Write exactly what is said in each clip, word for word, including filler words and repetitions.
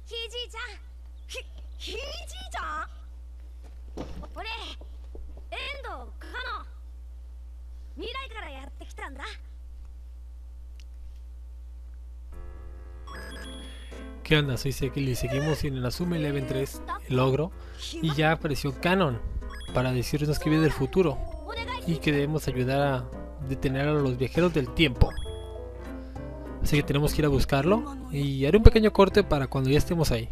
ひいじいちゃん。ひ、ひいじいちゃん。俺、遠藤かの。未来からやってきたんだ。 ¿Qué onda? Soy Sekil y seguimos en el Inazuma Eleven tres, el ogro, y ya apareció Ganon para decirnos que viene del futuro y que debemos ayudar a detener a los viajeros del tiempo. Así que tenemos que ir a buscarlo y haré un pequeño corte para cuando ya estemos ahí.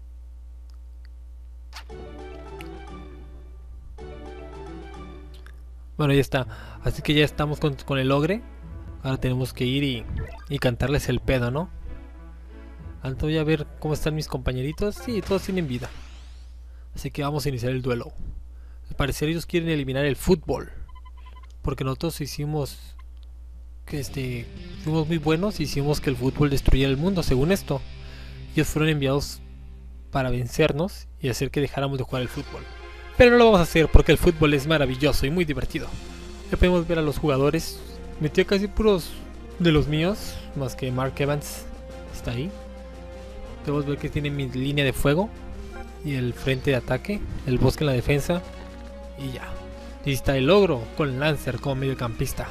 Bueno, ya está. Así que ya estamos con, con el ogre. Ahora tenemos que ir y, y cantarles el pedo, ¿no? Antes voy a ver cómo están mis compañeritos. Sí, todos tienen vida. Así que vamos a iniciar el duelo. Al parecer ellos quieren eliminar el fútbol. Porque nosotros hicimos... que este... fuimos muy buenos y hicimos que el fútbol destruyera el mundo, según esto. Ellos fueron enviados para vencernos y hacer que dejáramos de jugar el fútbol. Pero no lo vamos a hacer porque el fútbol es maravilloso y muy divertido. Ya podemos ver a los jugadores. Metí a casi puros de los míos, más que Mark Evans está ahí. Podemos ver que tiene mi línea de fuego y el frente de ataque, el bosque en la defensa y ya. Y está el ogro con Lancer como mediocampista.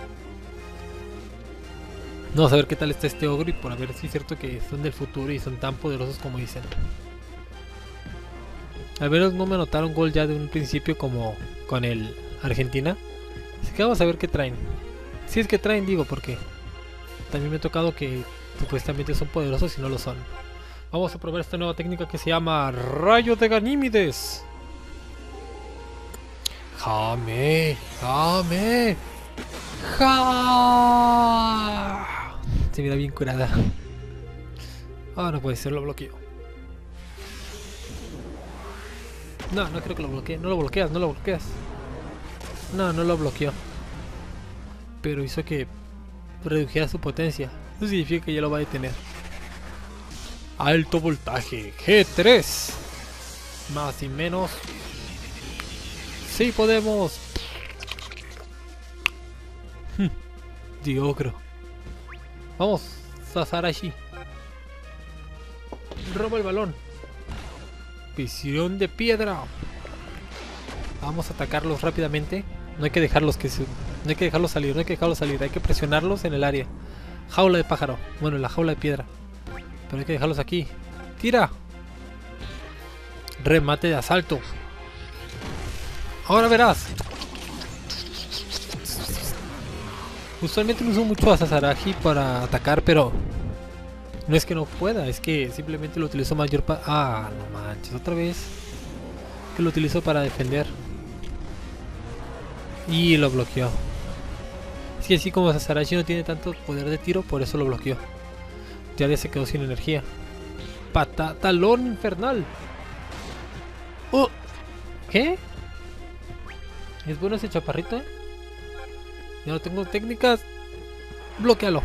Vamos a ver qué tal está este ogro y por a ver si es cierto que son del futuro y son tan poderosos como dicen. Al menos no me anotaron gol ya de un principio como con el Argentina. Así que vamos a ver qué traen. Si es que traen, digo, porque también me ha tocado que supuestamente son poderosos y no lo son. Vamos a probar esta nueva técnica que se llama Rayo de Ganímedes. ¡Jame! ¡Jame! ¡Ja! Se mira bien curada. Ah, no puede ser, lo bloqueo. No, no creo que lo bloquee. No lo bloqueas, no lo bloqueas. No, no lo bloqueó. Pero hizo que redujera su potencia. Eso significa que ya lo va a detener. Alto voltaje G tres. Más y menos. Sí podemos. Diogro. Vamos, Sasarashi. Roba el balón. Visión de piedra. Vamos a atacarlos rápidamente. No hay que dejarlos que se... no hay que dejarlos salir, no hay que dejarlos salir. Hay que presionarlos en el área. Jaula de pájaro. Bueno, la jaula de piedra. Pero hay que dejarlos aquí. ¡Tira! Remate de asalto. Ahora verás. Usualmente no uso mucho a Sasarashi para atacar, pero no es que no pueda, es que simplemente lo utilizo mayor para... Ah, no manches, otra vez. Que lo utilizo para defender. Y lo bloqueó. Es que así como Sasarashi no tiene tanto poder de tiro, por eso lo bloqueó. Ya se quedó sin energía. Patatalón infernal. ¡Oh! ¿Qué? ¿Es bueno ese chaparrito? Ya no tengo técnicas. Bloquealo.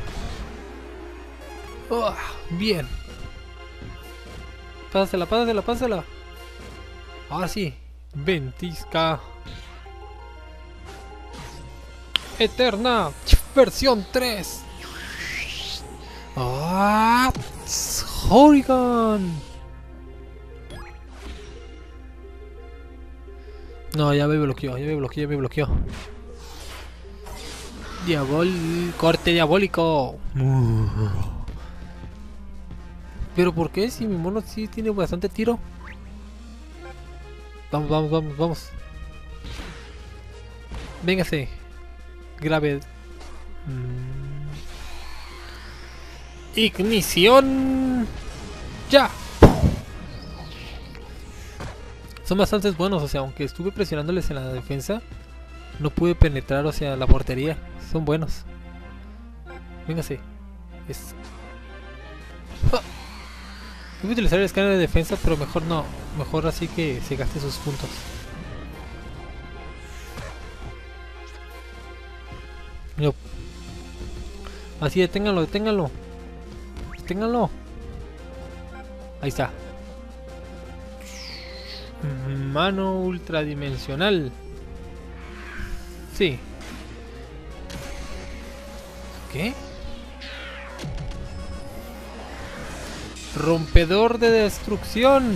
Oh, bien. Pásasela, pásasela, pásasela. Ahora sí. Ventisca Eterna versión tres. Ah, Horigan. No, ya me bloqueó, ya me bloqueó, ya me bloqueó. Diabol... corte diabólico. Pero ¿por qué? Si mi mono sí tiene bastante tiro. Vamos, vamos, vamos, vamos. Véngase. Grave. Mm. Ignición. Ya. Son bastante buenos, o sea, aunque estuve presionándoles en la defensa, no pude penetrar, o sea, la portería. Son buenos. Véngase. Es... ¡Ah! Voy a utilizar el escáner de defensa, pero mejor no. Mejor así que se gaste sus puntos. No. Así, deténganlo, deténganlo. Deténganlo. Ahí está. Mano ultradimensional. Sí. ¿Qué? Rompedor de destrucción.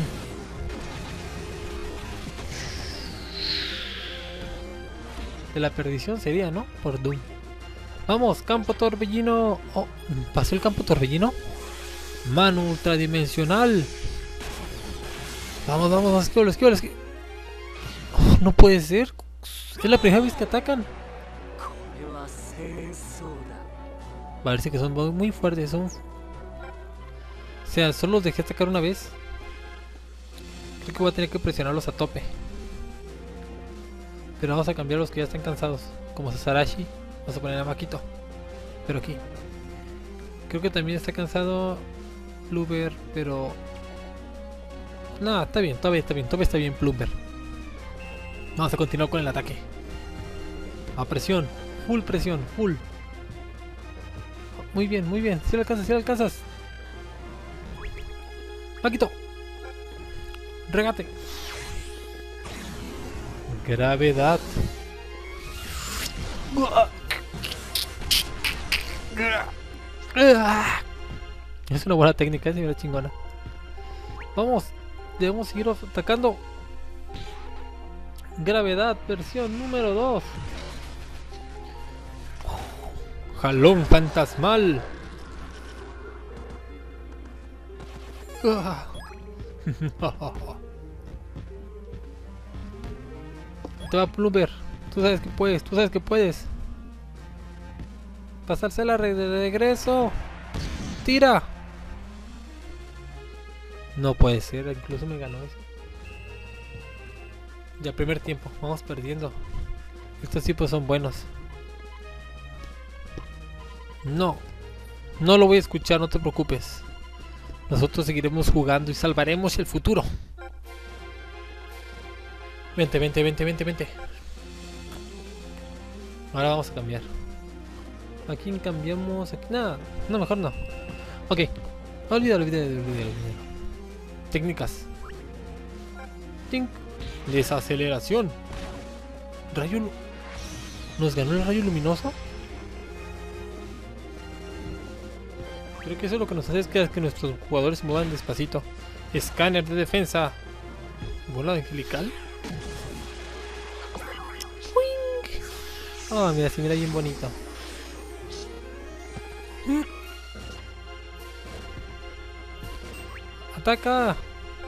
De la perdición sería, ¿no? Por Doom. Vamos, campo torbellino. Oh, ¿pasó el campo torbellino? Mano ultradimensional. Vamos, vamos, esquívalo, esquívalo, esquívalo. Oh, no puede ser. Es la primera vez que atacan. Parece que son muy fuertes. Son... O sea, solo los dejé atacar una vez. Creo que voy a tener que presionarlos a tope. Pero vamos a cambiar los que ya están cansados. Como Sasarashi. Vamos a poner a Makito. Pero aquí. Creo que también está cansado Plumber, pero... No, está bien, todavía está bien, todavía está bien Plumber. Vamos a continuar con el ataque. A presión, full presión, full. Muy bien, muy bien, si lo alcanzas, si lo alcanzas. Makito. Regate. Gravedad. Es una buena técnica, es una chingona. Vamos, debemos seguir atacando. Gravedad, versión número dos. Jalón fantasmal. Te va Plumber. Tú sabes que puedes, tú sabes que puedes. Pasársela de regreso. Tira. No puede ser, incluso me ganó eso. Ya primer tiempo, vamos perdiendo. Estos tipos son buenos. No, no lo voy a escuchar, no te preocupes. Nosotros seguiremos jugando y salvaremos el futuro. Vente, vente, vente, vente, vente. Ahora vamos a cambiar. ¿A quién cambiamos? Aquí, nada, no, mejor no. Ok, olvídalo, olvídalo, olvídalo, olvídalo. Técnicas. Tink. Desaceleración. Rayo. ¿Nos ganó el rayo luminoso? Creo que eso lo que nos hace es que, que nuestros jugadores se muevan despacito. Escáner de defensa. Bola angelical. ¡Wing! Oh, mira, se mira bien bonito. Mm. ¡Ataca!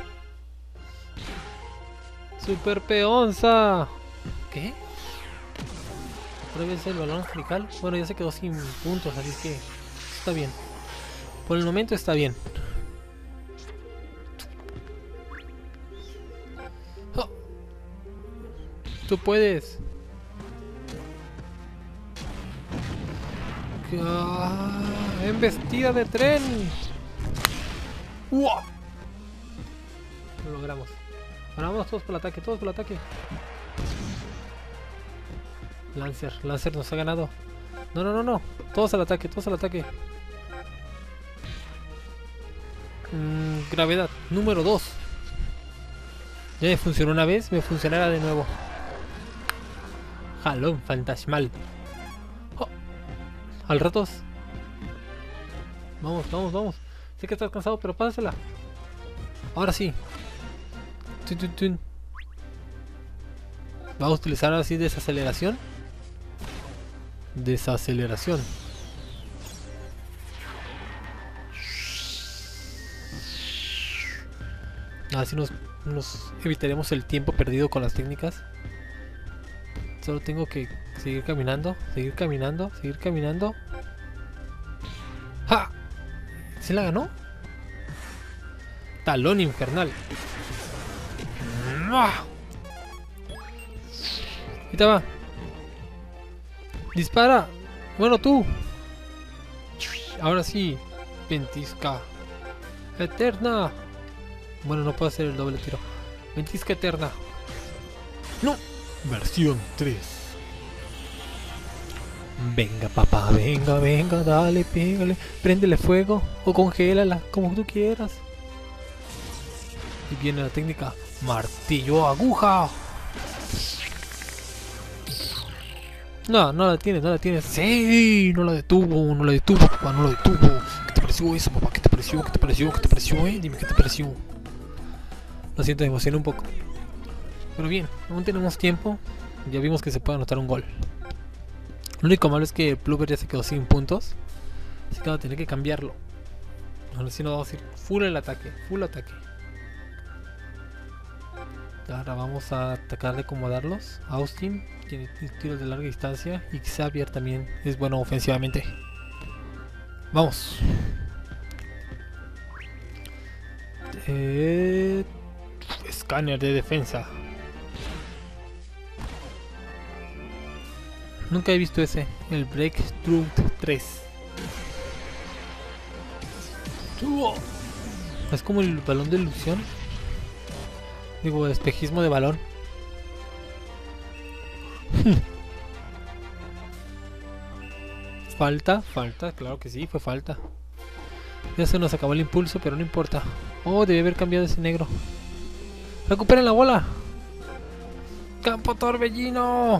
¡Super peonza! ¿Qué? ¿Otra vez el balón angelical? Bueno, ya se quedó sin puntos, así que está bien. Por el momento está bien. Oh. Tú puedes. Ah, embestida de tren. ¡Wow! Lo logramos. Ahora vamos todos por el ataque, todos por el ataque. Lancer, Lancer nos ha ganado. No, no, no, no. Todos al ataque, todos al ataque. Mm, gravedad, número dos. Ya me funcionó una vez, me funcionará de nuevo. Jalón fantasmal. Oh. Al ratos. Vamos, vamos, vamos. Sé que estás cansado, pero pásasela. Ahora sí. Tun, tun, tun. Vamos a utilizar así desaceleración. Desaceleración. Así nos, nos evitaremos el tiempo perdido con las técnicas. Solo tengo que seguir caminando, seguir caminando, seguir caminando. ¡Ja! ¿Se la ganó? Talón infernal. Ahí te va. Dispara. Bueno, tú. Ahora sí. Ventisca eterna. Bueno, no puedo hacer el doble tiro. Ventisca eterna. No. Versión tres. Venga, papá, venga, venga, dale, pégale. Préndele fuego o congélala, como tú quieras. Y viene la técnica martillo aguja. No, no la tienes, no la tienes. Sí, no la detuvo, no la detuvo, papá, no la detuvo. ¿Qué te pareció eso, papá? ¿Qué te pareció? ¿Qué te pareció? ¿Qué te pareció, eh? Dime qué te pareció. Lo siento, me emocioné un poco. Pero bien, aún tenemos tiempo. Ya vimos que se puede anotar un gol. Lo único malo es que Plover ya se quedó sin puntos. Así que vamos a tener que cambiarlo. Ahora sí nos vamos a ir full el ataque. Full ataque. Ahora vamos a atacar de acomodarlos. Austin tiene tiros de larga distancia. Y Xavier también es bueno ofensivamente. Vamos. Eh, escáner de defensa. Nunca he visto ese. El Breakthrough tres. Es como el balón de ilusión. Digo, espejismo de balón. Falta, falta, claro que sí, fue falta. Ya se nos acabó el impulso, pero no importa. Oh, debe haber cambiado ese negro. ¡Recuperen la bola! ¡Campo Torbellino!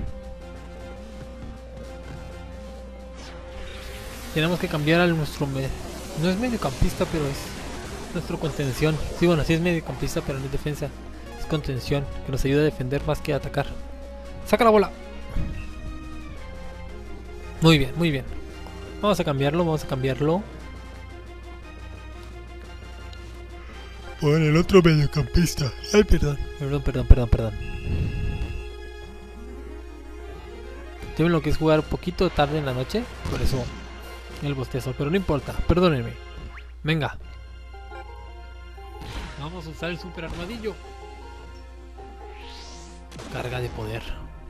Tenemos que cambiar a nuestro... Me... No es mediocampista, pero es nuestro contención. Sí, bueno, sí es mediocampista, pero no es defensa. Es contención, que nos ayuda a defender más que a atacar. ¡Saca la bola! Muy bien, muy bien. Vamos a cambiarlo, vamos a cambiarlo. Por el otro mediocampista. Ay, perdón. Perdón, perdón, perdón, perdón. ¿Saben lo que es jugar un poquito tarde en la noche? Por eso el bostezo, pero no importa, perdónenme. Venga. Vamos a usar el super armadillo. Carga de poder.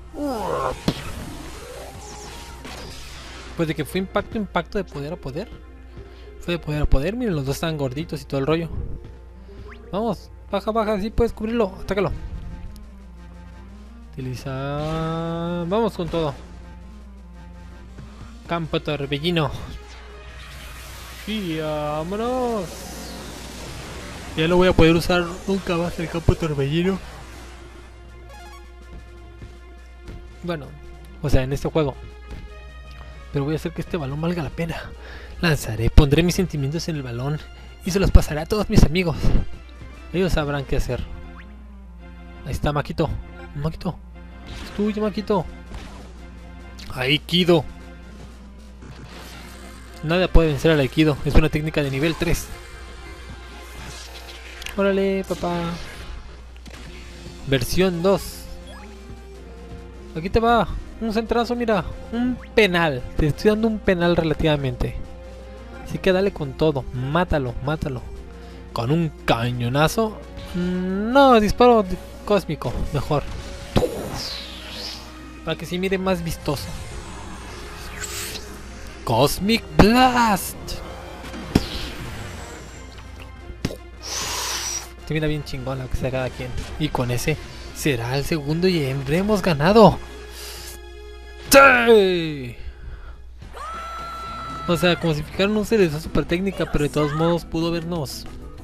Pues de que fue impacto, impacto de poder a poder. Fue de poder a poder, miren, los dos están gorditos y todo el rollo. Vamos, baja, baja, así puedes cubrirlo, atácalo. Utiliza... Vamos con todo. Campo Torbellino. Y vámonos. Ya no voy a poder usar nunca más el campo Torbellino. Bueno, o sea, en este juego. Pero voy a hacer que este balón valga la pena. Lanzaré, pondré mis sentimientos en el balón y se los pasaré a todos mis amigos. Ellos sabrán qué hacer. Ahí está Maquito. Maquito. Es tuyo, Maquito. Aikido. Nada puede vencer al Aikido. Es una técnica de nivel tres. Órale, papá. Versión dos. Aquí te va. Un centrazo, mira. Un penal. Te estoy dando un penal relativamente. Así que dale con todo. Mátalo, mátalo. Con un cañonazo. No, disparo cósmico. Mejor. Para que se mire más vistoso. Cosmic Blast. Se mira bien chingón lo que sea cada quien. Y con ese será el segundo y hemos ganado. ¡Sí! O sea, como si fijaron, no se les dio super técnica, pero de todos modos pudo vernos.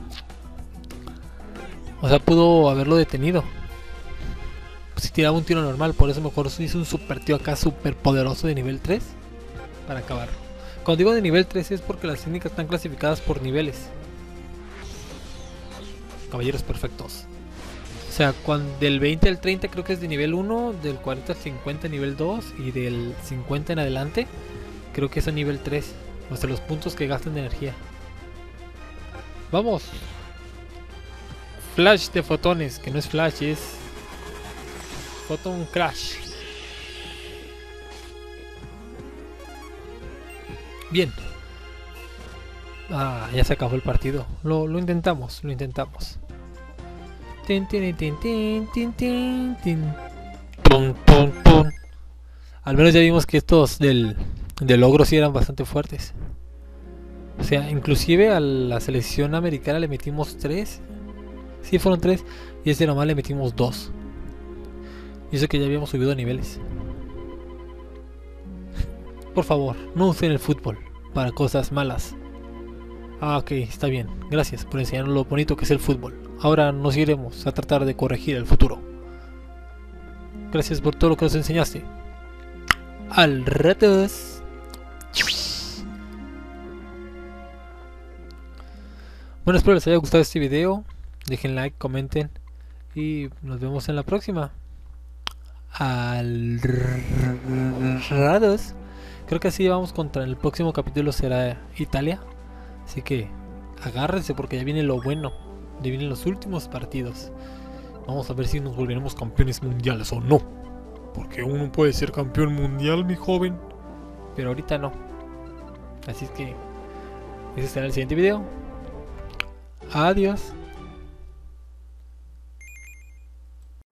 O sea, pudo haberlo detenido. Si tiraba un tiro normal, por eso mejor hizo un super tío acá super poderoso de nivel tres. Para acabar. Cuando digo de nivel tres es porque las técnicas están clasificadas por niveles. Caballeros perfectos. O sea, cuando, del veinte al treinta creo que es de nivel uno, del cuarenta al cincuenta nivel dos y del cincuenta en adelante creo que es a nivel tres. O sea, los puntos que gastan de energía. Vamos. Flash de fotones, que no es flash, es Photon Crash. Bien. Ah, ya se acabó el partido. Lo, lo intentamos, lo intentamos. Tin, tin, tin, tin, tin, tin, tin. Pum, pum, pum. Al menos ya vimos que estos del, del ogro sí eran bastante fuertes. O sea, inclusive a la selección americana le metimos tres. Sí, fueron tres. Y a este nomás le metimos dos. Y eso que ya habíamos subido niveles. Por favor, no usen el fútbol para cosas malas. Ah, ok, está bien. Gracias por enseñarnos lo bonito que es el fútbol. Ahora nos iremos a tratar de corregir el futuro. Gracias por todo lo que nos enseñaste. Al ratos. Bueno, espero les haya gustado este video. Dejen like, comenten. Y nos vemos en la próxima. Al rados. Creo que así vamos contra el próximo capítulo será Italia. Así que agárrense porque ya viene lo bueno. Ya vienen los últimos partidos. Vamos a ver si nos volveremos campeones mundiales o no. Porque uno puede ser campeón mundial, mi joven. Pero ahorita no. Así es que ese será el siguiente video. Adiós.